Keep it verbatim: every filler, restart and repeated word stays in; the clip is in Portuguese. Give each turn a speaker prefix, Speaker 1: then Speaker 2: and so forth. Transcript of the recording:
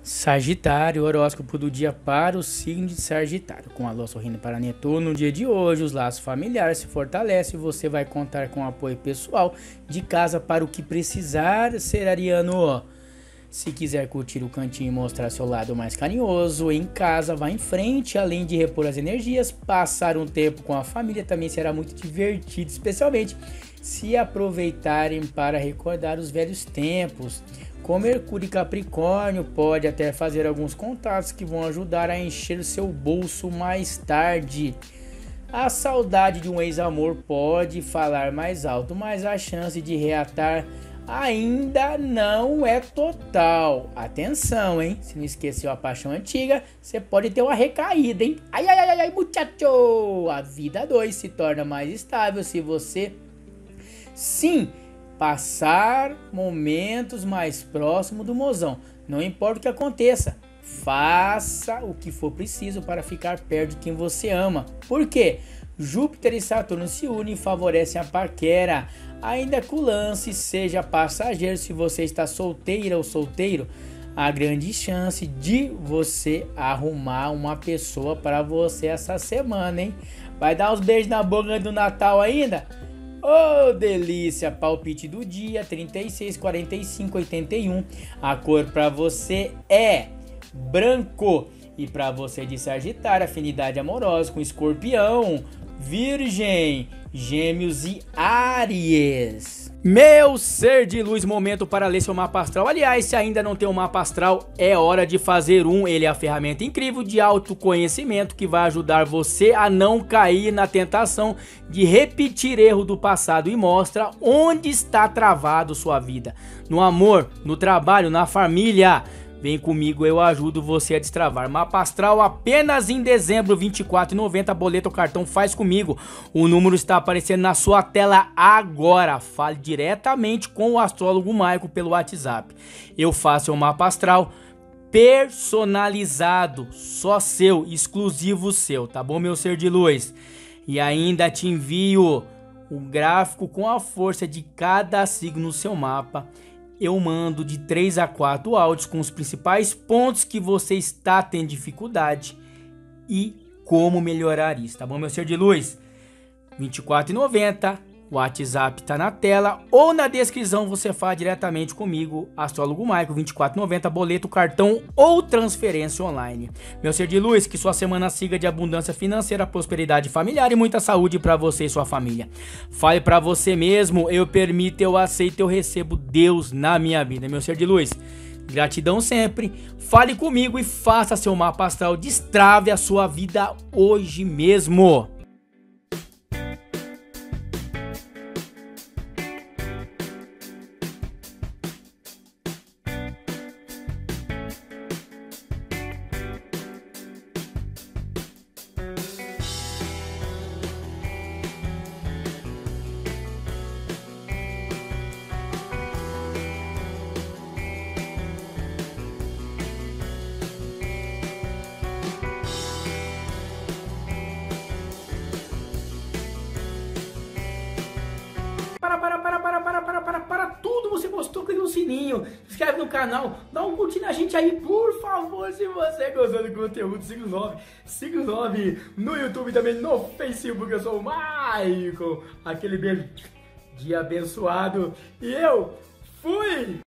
Speaker 1: Sagitário, horóscopo do dia para o signo de Sagitário. Com a lua sorrindo para Netuno, no dia de hoje os laços familiares se fortalecem e você vai contar com apoio pessoal de casa para o que precisar ser ariano. Se quiser curtir o cantinho e mostrar seu lado mais carinhoso em casa, vá em frente. Além de repor as energias, passar um tempo com a família também será muito divertido, especialmente se aproveitarem para recordar os velhos tempos. Com Mercúrio e Capricórnio, pode até fazer alguns contatos que vão ajudar a encher o seu bolso mais tarde. A saudade de um ex-amor pode falar mais alto, mas a chance de reatar ainda não é total. Atenção, hein? Se não esqueceu a paixão antiga, você pode ter uma recaída, hein? Ai, ai, ai, ai, muchacho! A vida dois se torna mais estável se você, sim, passar momentos mais próximos do mozão. Não importa o que aconteça, faça o que for preciso para ficar perto de quem você ama. Por quê? Júpiter e Saturno se unem e favorecem a paquera. Ainda que o lance seja passageiro, se você está solteira ou solteiro, há grande chance de você arrumar uma pessoa para você essa semana, hein? Vai dar uns beijos na boca do Natal ainda? Oh, delícia! Palpite do dia, trinta e seis, quarenta e cinco, oitenta e um. A cor para você é branco. E para você de Sagitário, afinidade amorosa com Escorpião, Virgem, Gêmeos e Áries. Meu ser de luz, momento para ler seu mapa astral. Aliás, se ainda não tem um mapa astral, é hora de fazer um. Ele é a ferramenta incrível de autoconhecimento que vai ajudar você a não cair na tentação de repetir erro do passado e mostra onde está travado sua vida. No amor, no trabalho, na família. Vem comigo, eu ajudo você a destravar. Mapa astral apenas em dezembro, vinte e quatro reais e noventa centavos, boleto ou cartão, faz comigo. O número está aparecendo na sua tela agora. Fale diretamente com o astrólogo Maico pelo WhatsApp. Eu faço o mapa astral personalizado, só seu, exclusivo seu, tá bom, meu ser de luz? E ainda te envio o gráfico com a força de cada signo no seu mapa. Eu mando de três a quatro áudios com os principais pontos que você está tendo dificuldade e como melhorar isso, tá bom, meu ser de luz? vinte e quatro reais e noventa centavos, o WhatsApp tá na tela ou na descrição, você fala diretamente comigo, astrólogo Maico, vinte e quatro reais e noventa centavos, boleto, cartão ou transferência online. Meu ser de luz, que sua semana siga de abundância financeira, prosperidade familiar e muita saúde para você e sua família. Fale para você mesmo, eu permito, eu aceito, eu recebo Deus na minha vida. Meu ser de luz, gratidão sempre. Fale comigo e faça seu mapa astral, destrave a sua vida hoje mesmo. Para, para, para, para, para, para, para, para tudo, você gostou, clica no sininho, se inscreve no canal, dá um curtir na gente aí, por favor, se você gostou do conteúdo, siga o nove, siga o nove no YouTube também, no Facebook, eu sou o Maico, aquele beijo de abençoado, e eu fui!